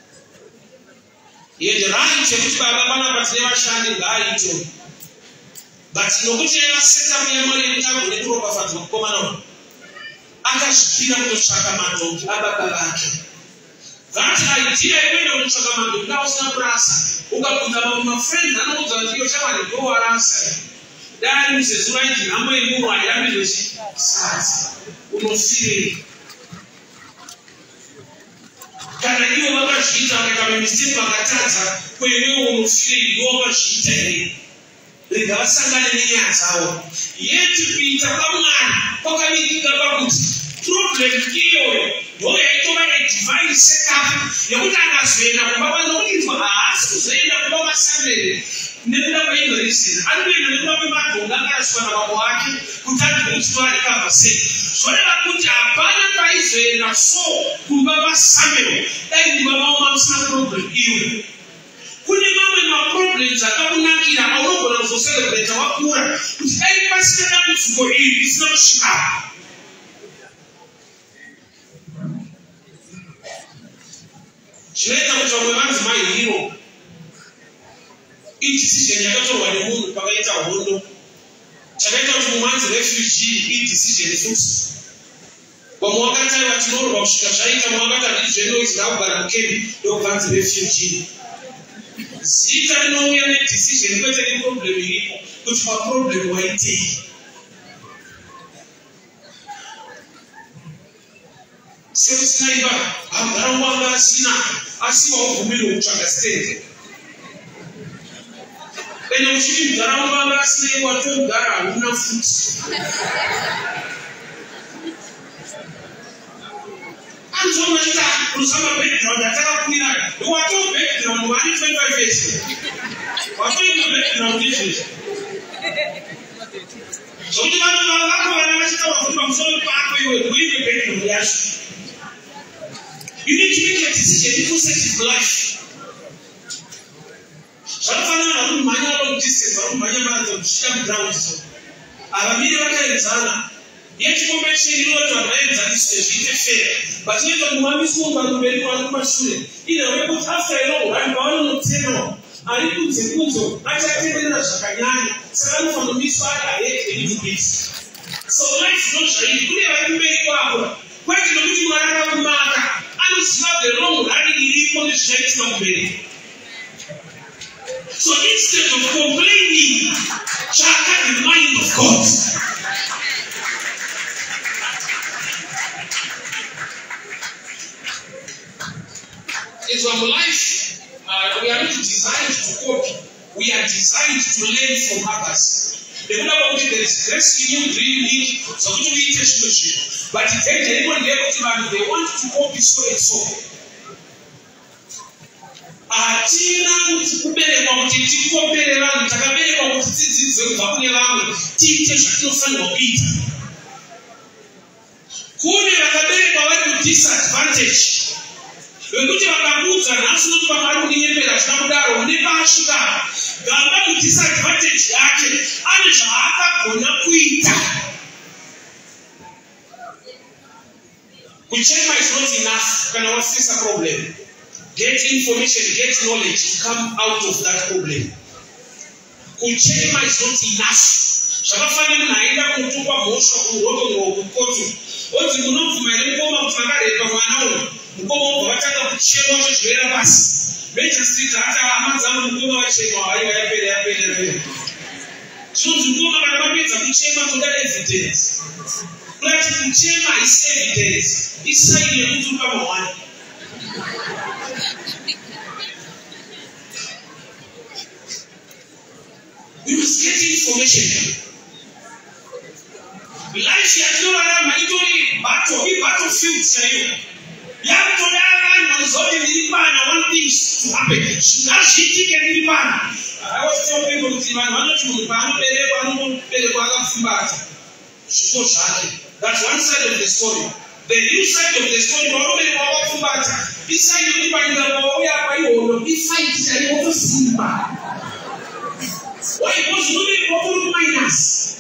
yeye rangi chetu baba bana batlewa shani ngai to but nokuchera seta miyamali ntago ne tuko bafatu koma no akashikira kudushaka matonge ababa bake that idea ibende kudushaka matonge na asa brasa ukakuta mama friend anakuza ndio chama ni go arasa That is right. I'm going to go. I am going to start. Unosiri. Kana hiyo baba shita kama mistake wakatata kwa hiyo unosiri baba shita. Lika sangana ni yasao. Yetu pita kama kwa nini kama problem hiyo. Ndio itoka ni divine setup. Yakutanga swena kwa baba ndio kitu swena kwa baba sande. Nenda kwa hiyo reason. Alikuwa ndio matonga kana swana baba wake kutaka kutwali kama sisi. Swala kuja hapana kwa hizo na so kubaba Samuel. Baba mama sina problem hiyo. Kuni mama na problems akaunakira auko na so celebrate wakura. Kutai pasi na mfuko hii is not sharp. Chileta kuchagua wanzi mai hiyo. Hii decision ya watu wa Mungu pakaita Mungu. Chakaita mwanzi refugee hii decision ni fusi. Kwa mwakati wa Timoro wa kushikashaika mwakati alijeno izao baramkeni ndio kwanza refugee. Sita ndio ile decision kwa ile problem ilipo. Kuchukua problem wa IT. Sio sniper, ambaramwa sina asiwa uvumili uchanga stage. Ene ushiki mdaramba basi watu mdara una foot. Anzo mata kusema beti wanataka kunina. Watu beti na mwani 25 years. Watu beti na udifisi. So ni watu wako wanataka wafuta msoni pako hiyo kuive beti na yashi. You need to make a decision to set your life. Shafana na manya long distance, manya marathon, shika ground so. Abamiri wakaenzana. Yeti kombechi hilo watu wanaenza distance ite fair. But wewe kumwambia Mungu anubeli kwa shule. Ile wewe kutafuta hilo, anaona mteno. Alikutenguzo, acha tende na shakanyani. Salamu kwa mmisho hata yeye ni kibisi. So life not shahidi. Kule wakumbe kwako. Kwa hiyo mtu mwanaka kumaka. And it's not the wrong, I really want to share it from me. So instead of complaining, check out the mind of God. It's our life. We are not designed to copy. We are designed to learn from others. The good about it is grace in you really need so to be testimony. But if anyone there they want to copy so and so. Atina kubele kwa mtiti kubele wangu takabele kwa mtiti zetu bakune wangu tite shakino fanya opita. Kuni wakabele kwa watu disadvantage. Wengine wakakuza na asu tu bamaru ni nyembela tunamudaro ne bashuka. Gamba disadvantage yake anisha hata kona kuita. Kuchema is not enough. Can I face a problem? Get information, get knowledge to come out of that problem. Kuchema is not enough. Shakafanya mnaenda kutupa mosho kuroto ngo kukotu. Oti munofu maile koma mfangare kwa mwanao. Mkomo wataka kuchema chochote basi. Becha street hata amaza mkomo wa chema ayo yapele. So mkomo anababisa kuchema to that evidence. But kuchema is evidence. Isaidi ya mtu kama wani. We must get information. Life ya kiona na maitoni battlefield sayo. One thing to happen. Now she can be I was telling people to that's one side of the story. The new side of the story, this side of the why it was really minus.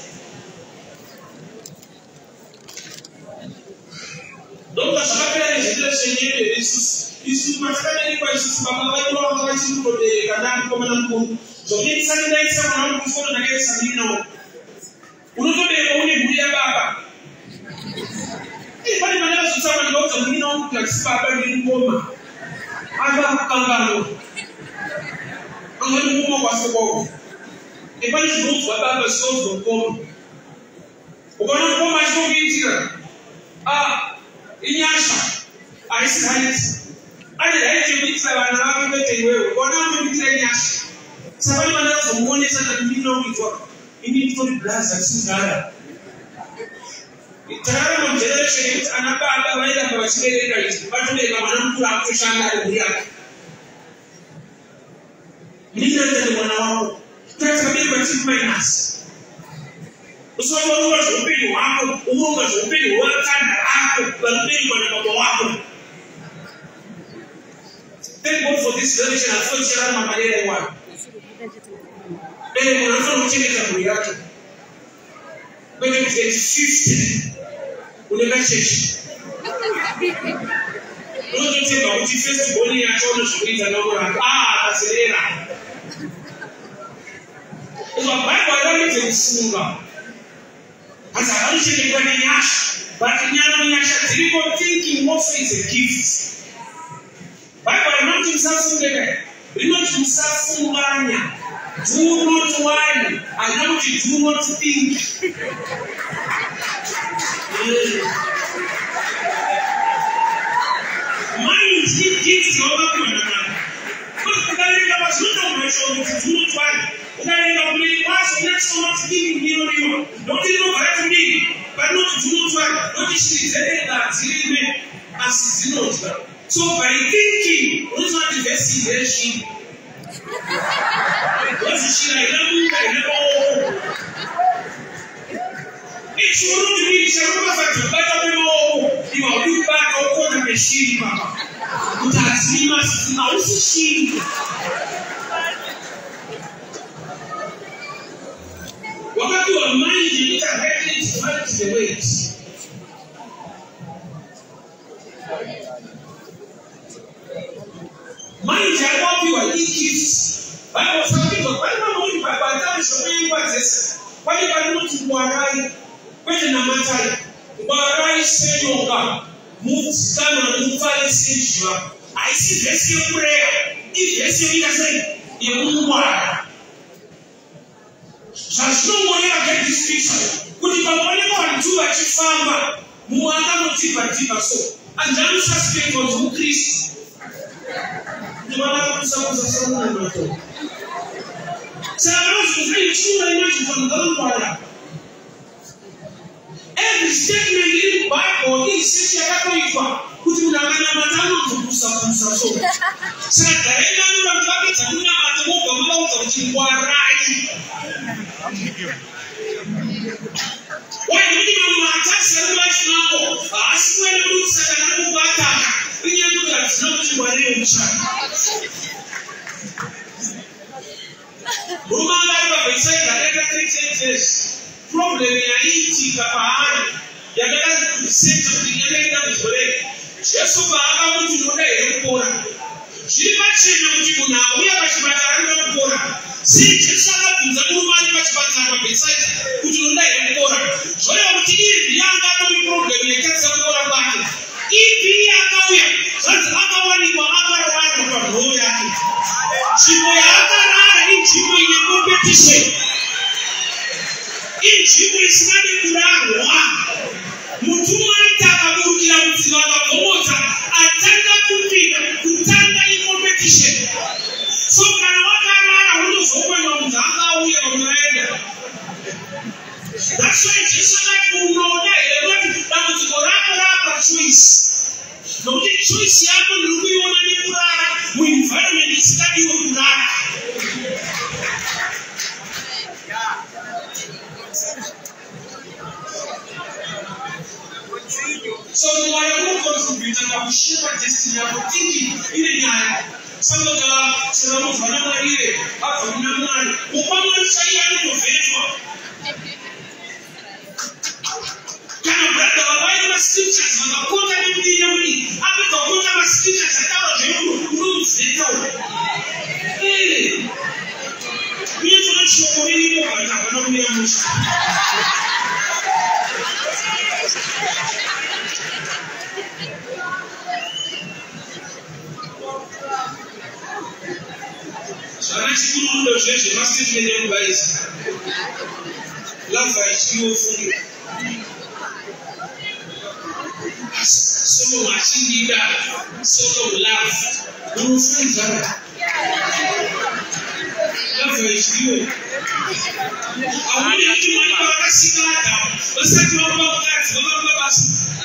Donc, ça va faire les États-Unis ici, parce que les païens sont pas mal de Canada comme un coup. Donc, il s'agit d'un certain nombre de choses dans les États-Unis. On ne peut pas oublier Baba. Et pas de manière de savoir l'autre, nous n'avons pas de moment. Alors, quand on a le moment où on se voit. Et pas les autres, on va pas se voir. On va pas se voir. Ah, il y a un chat. I said, I didn't think I was not going to take away. What I'm going to say, yes. Somebody else from one is that you know before. You need to be blessed and see God. The time of generation is an abandoned way of what's very great. But today, I'm going to have to shine out of the other. Neither than one hour. That's a bit of a minus. So, what was open to happen? Who was open to work and happen? But maybe when it will happen. Thank God for this generation. I thought you had my one. Then when I found change the reality, when it gets 50, we never change. Don't think about what you first only and show us to read and over and that's the era. It's a Bible, everything is smoother. As I mentioned in Yash, but in Yash, thinking what is a gift. Bible not himself together. Do not himself Funganya. Do not worry. I know what you do not think. Mind he gives you over to another. But the guy was not on my shoulder to do not worry. The guy was not so much giving me on you. Don't you know what to me? But not to do not worry. Not to see the head that he made as he knows that. So by thinking, what is not investigation? What is she like? I know. It's not to be sure of it, but I know you are good back on the machine. That's me, must she. What about your mind? You can help it to manage the weight. Mind you, I want you are gifts. Bible some people, Bible know you by the time you show what this. Why you can not to Warai? When in a matter, Warai say no God. Move stand and move by the I see this your prayer. If yes, you say, you move water. There's no way I get this picture. Could you come only one two at your farmer? Muanga no tipa so. And Janus has been for two Christ. You want to put someone on the phone. So I was very true and from the water. Every statement in the Bible is such a catholic. Could you not have a matano to do something so? Said the end of the bucket and not at the walk of mouth of Chihuahua. Why did you not touch the life now? I swear the books and the Bata. We knew that's not to worry. Woman, I said that every 3 years. Problem in Haiti, Kapahari. You got to say to the other way. Just so far, I want to know that she might say no to you now. We have a Shibata. See, just shut up in the woman much better beside who you know that. So I want to give the young problem. You can't say more about it. If we are going, that's other one in other one of the whole yard. She will have a competition. She will stand in the Mutuma itaburukira muzima bakomota atanga kutanga in competition. So kana wakana unozoba nomzanga uye unaenda. That's why Jesus like unaona elewati na mzikorako rapa choice. nokuti choice yako ndiri kuiona nekurara muenvironment isikadiwe kurara. So mwari unokontribhuta pakushepa destiny yako thinking ine nyaya saka tinamovana marire abva kuna mwari ukwamwari chaiye anotovhetwa. Kana brother vabai mascriptures vakakota nekudina muri apedza kukota mascriptures atava zveuno unomuvhetawo uye tona shoko ririmoga takwana kumira musha. Zvana chikurundo zvezvemastatement emubaisi lavha ichiyofunga solo achindida solo love unofunga lavha ichiyo auni kuti mwari pavakasikada vasati vamba mukadzi vavamba basa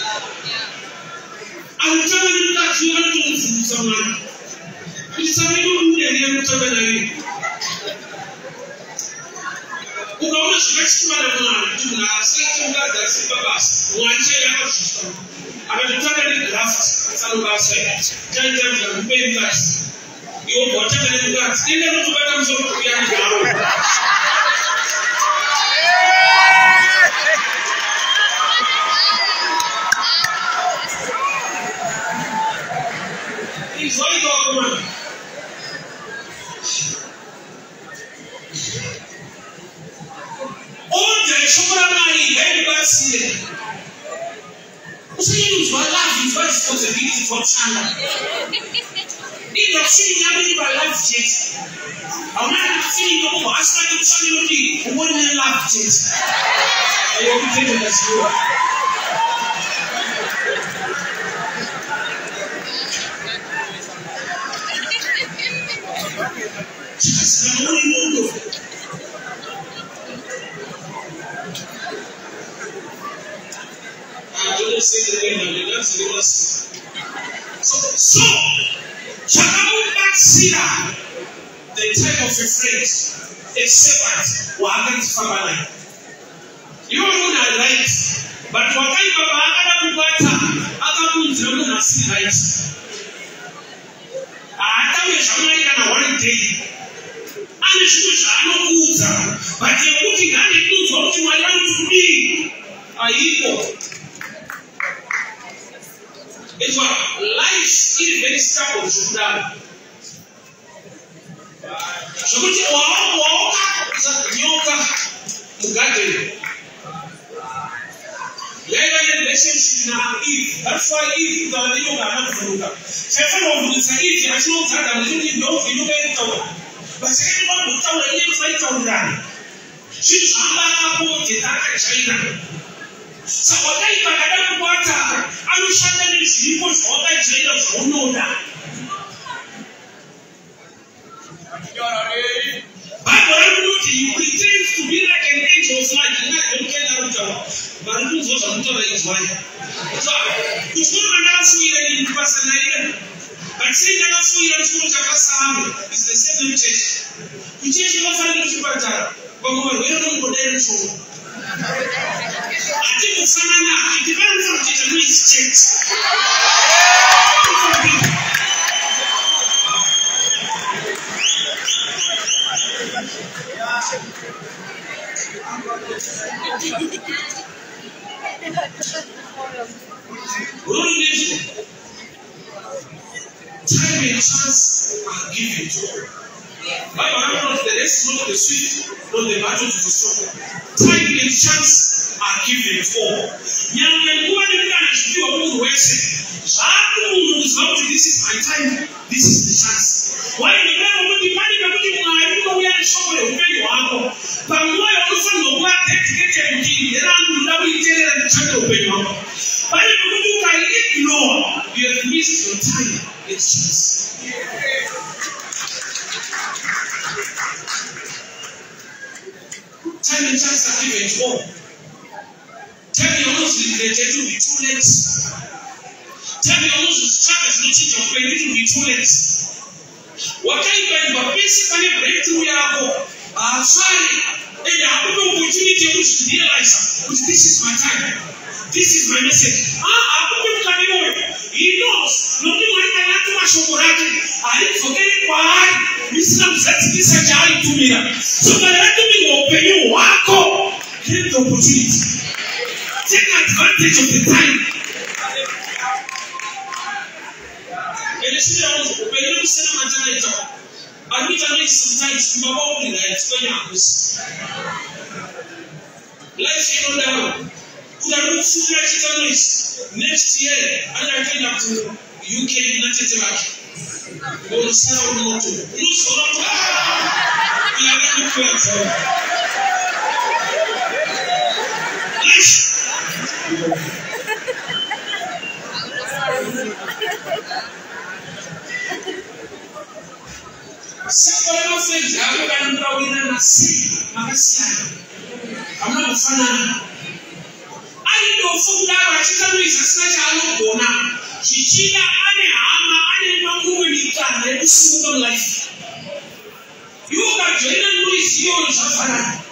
autanga nemukadzi vanotomuvhunza mwari kuti samaidoudene mutanga naye ukaona zvakachitimana mwari kuti munhu asati mukadzi asipa basa mwari chaiye akazvisa akatotanga negraft sanobasa taitanga kupei mukadzi iwo bwatanga nemukadzi enda notobata musoro kuyani garo izwaikawakomana onje shoko ramai ngaimubatsire usanyanyudzwa love is what responsibility for chanda ida kusini yako ni ba love jet hauna kusini yako kwa asante kusani kuti uone love jet ayo kitendo nasiwa So, Chakamubatsira, the type of a friend, a servant, Wagan Family. You are not right, but Wagan Baba, Agamunzam, Nasi right. I tell you, Jamaica, one day. And it's not but you're looking at it, what you are going to be. Are equal. It's what life is very stable. So, what you walk yoga to garden. Later, the relationship now, if that's why if the little man of Ruka, several of the Saif, I know that I'm looking no, you get it. But everyone will tell you to fight on that. She's not about China. So what I got water, I will shut them in sleep on all that China for no doubt. But what I'm looking, you pretend to be like an angel of light and not don't get out of but it was a little is why. So, it's not enough we are in person. But saying enough we are to Japan is the same church. We change the family to Bata, but we don't go there and show. I think it's it depends on the needs change. Time and chance are given to you. But not the rest, not the swift, not the battle to the sword. Time and chance are given for. Young men who are the guys to do a good western. This is my time, this is the chance. Why the man will be money that we are showing you are. But why also no one take and give around and try to open your mouth. But if you can ignore, you have missed your time. It's chance. Time and chance are given for. Tell me almost the to be too late. Tell me almost Saka zinochicha upenyu to be too late. Wakaipa basically breakthrough yako afari and akupe opportunity to realize this is my time. This is my message. Akupe mkaniwe. He knows. Nobody wanaita natu mashokorake. Alifokele kwa hali. Misina mzati kisa jari tumira. So kadalatu mingo upenyu wako. Take the opportunity. Take advantage of the time. Upenyu kusena matana ito. Admit I know sometimes you are only like when you are life is not down. Could I not see like noise? Next year, I came up to UK United Arab. Or sound not to. No, so not. We are not looking for Several things have been going on. I'm not a fan. I know from that I tell you it's such a long one. Chichina Anne Mamuika, let us see life. You got Jalen Louis, yours of Fana.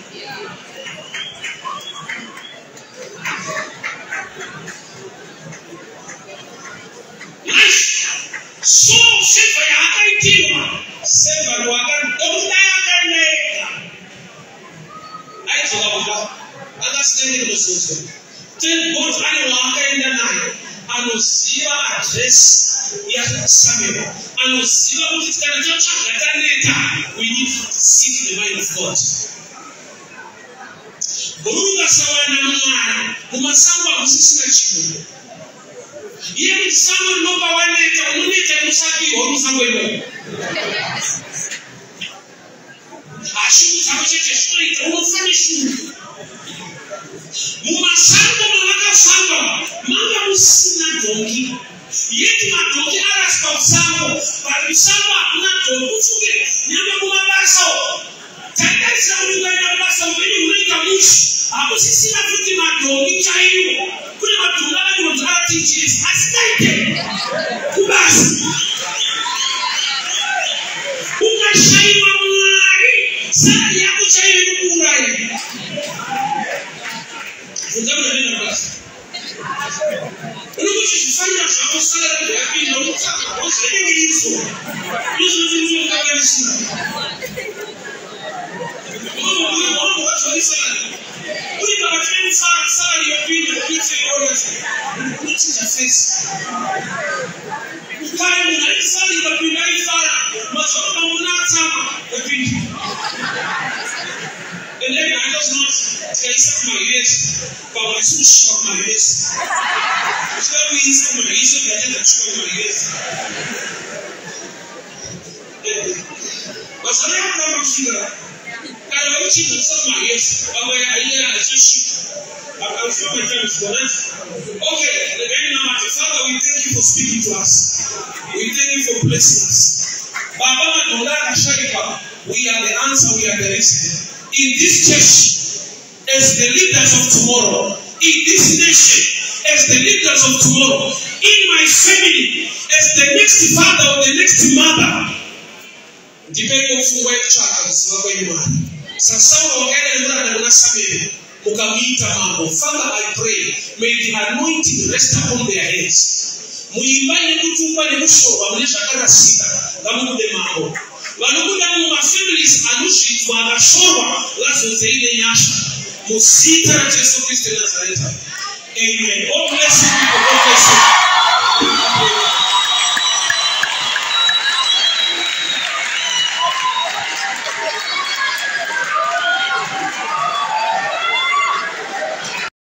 So, I did. Seven wagon, don't I told understanding the system. Then both I in the night. I will see your address. Yes, Samuel. I will see what is going to later. We need to seek the mind of God. Buruga sawana mwana, kumasawa usisina chiku. Yeye sawa loba waneta, unita musaki wa musango ilo. Ashuku sabacheche straight, umufani shuku. Mumasango malaka sango, manga musina dongi. Yeti madongi araska usango, bali sango akuna dongi ufuge, nyama kumabaso. Tanda isamuliwa nyamabaso, wini unaika mushi. Aku sisi na futi madongi chahiyo. Kule matungana kuna mtara teachers, asitaite. Kubasi. Ukashai wa mwari, sari ya kuchai mkurai. Fundamu na nina basi. Unukushifanya hapo sala ya pili na utaka. Wasaidia hizo. Hizo ndio kama sina. Mungu watu walisala. Uli baba tena sala ya pili na kitu orders. Kuchi ya face. Kama ni sala ya pili na sala, masomo mnataka ya pili. And then I just not say my yes, but I should show my yes. Tell me some my yes, I didn't show my yes. But I don't know if I don't show my yes. I just I'm sure my time is gone. Okay, the very number Father, we thank you for speaking to us. We thank you for blessing us. Baba, we are the answer, we are the reason. In this church, as the leaders of tomorrow, in this nation, as the leaders of tomorrow, in my family, as the next father or the next mother, depending on who white child, Father, I pray, may the anointing rest upon their heads. Muimani kutumba ni kushoba, mnesha kata sita, gamude mambo. Wanakuja mu families anushi wanashorwa lazo zeile nyasha musita na Yesu Kristo Nazareti. Amen. God bless you. God bless you.